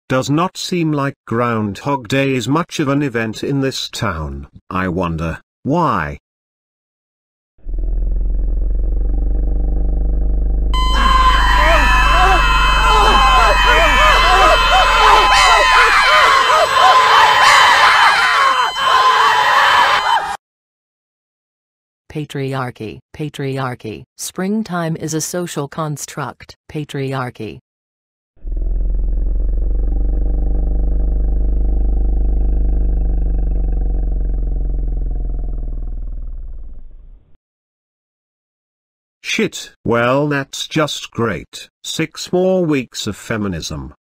Does not seem like Groundhog Day is much of an event in this town. I wonder, why? Patriarchy. Patriarchy. Springtime is a social construct. Patriarchy. Shit. Well, that's just great. 6 more weeks of feminism.